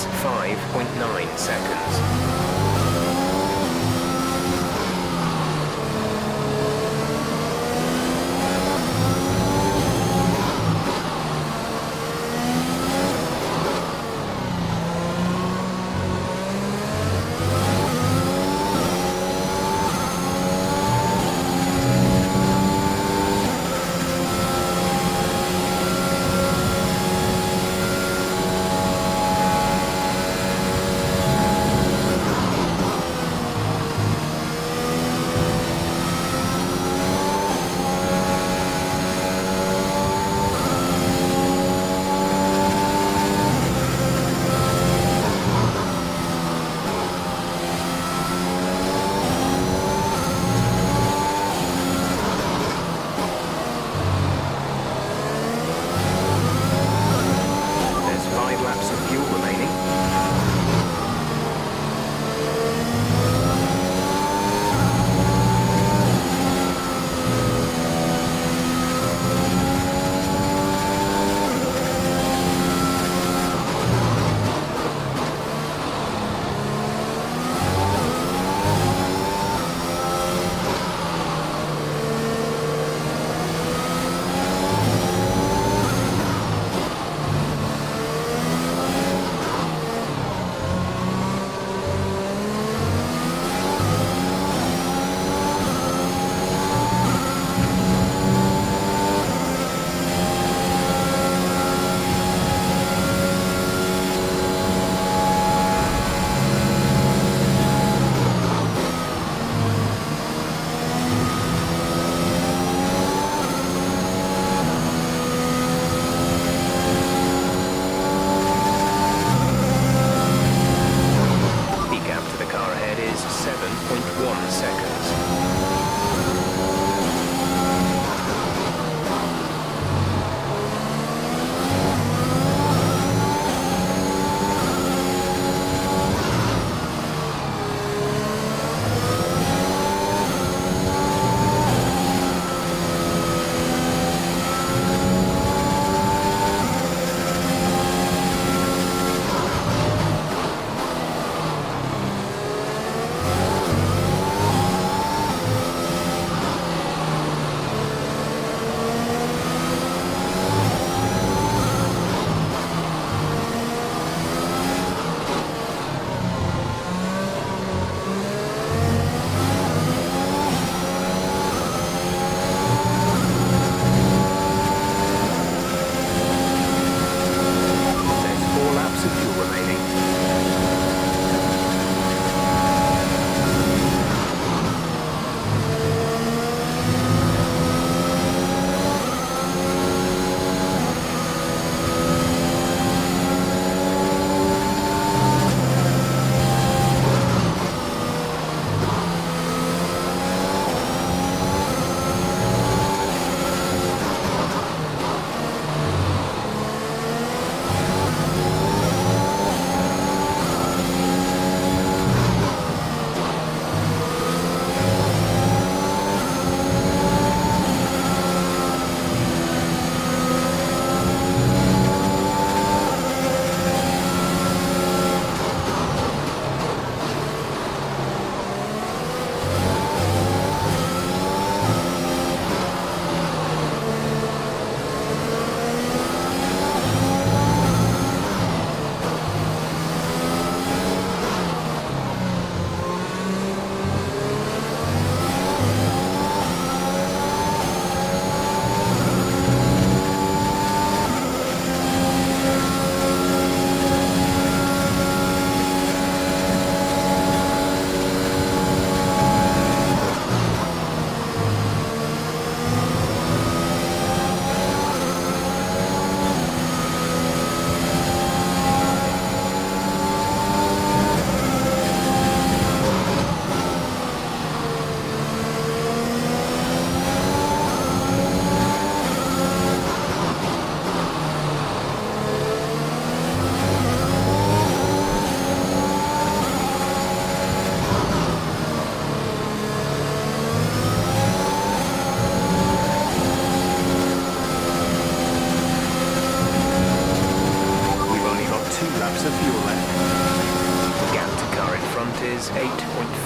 minutes 5.9 seconds.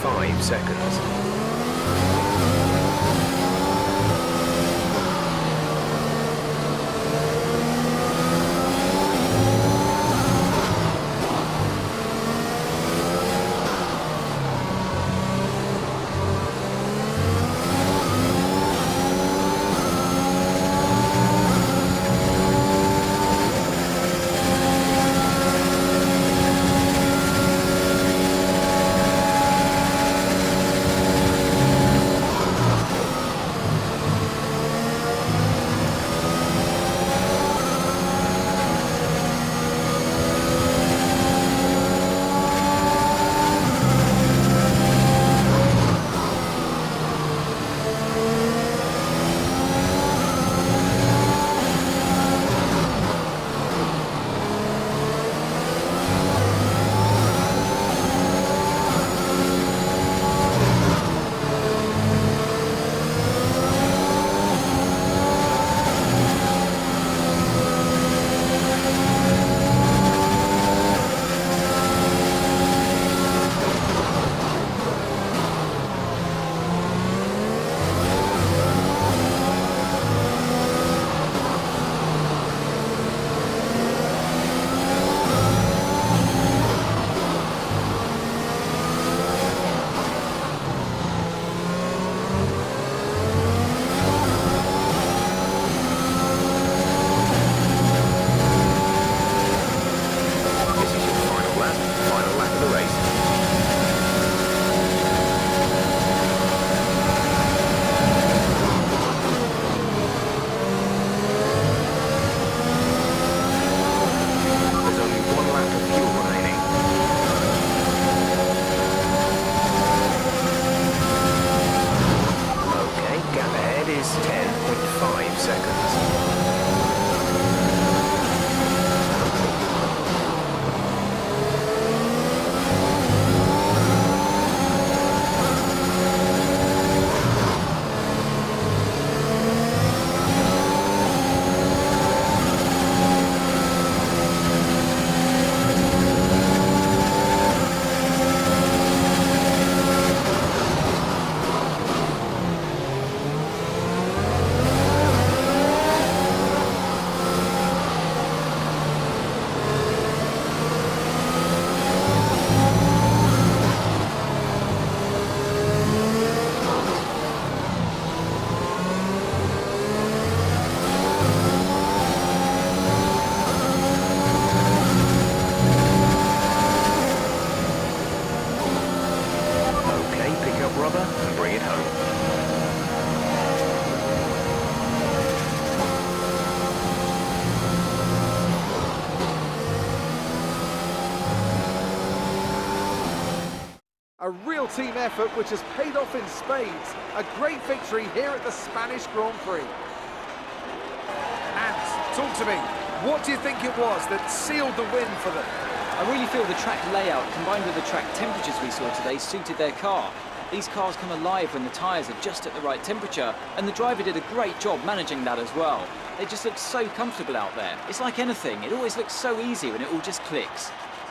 9.5 seconds. A real team effort which has paid off in spades. A great victory here at the Spanish Grand Prix. Hans, talk to me. What do you think it was that sealed the win for them? I really feel the track layout combined with the track temperatures we saw today suited their car. These cars come alive when the tyres are just at the right temperature, and the driver did a great job managing that as well. They just look so comfortable out there. It's like anything, it always looks so easy when it all just clicks.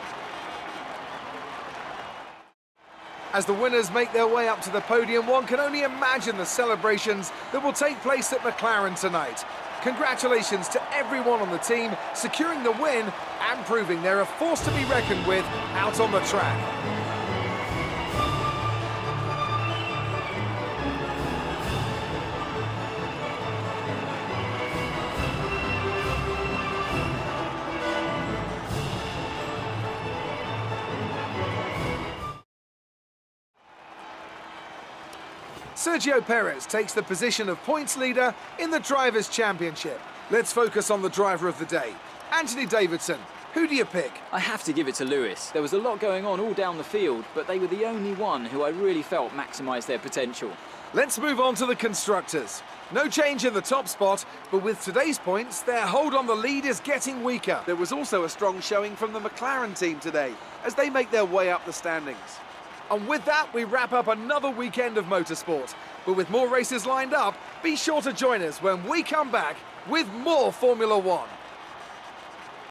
As the winners make their way up to the podium, one can only imagine the celebrations that will take place at McLaren tonight. Congratulations to everyone on the team, securing the win and proving they're a force to be reckoned with out on the track. Sergio Perez takes the position of points leader in the Drivers' Championship. Let's focus on the driver of the day. Anthony Davidson, who do you pick? I have to give it to Lewis. There was a lot going on all down the field, but they were the only one who I really felt maximised their potential. Let's move on to the constructors. No change in the top spot, but with today's points, their hold on the lead is getting weaker. There was also a strong showing from the McLaren team today, as they make their way up the standings. And with that, we wrap up another weekend of motorsport. But with more races lined up, be sure to join us when we come back with more Formula One.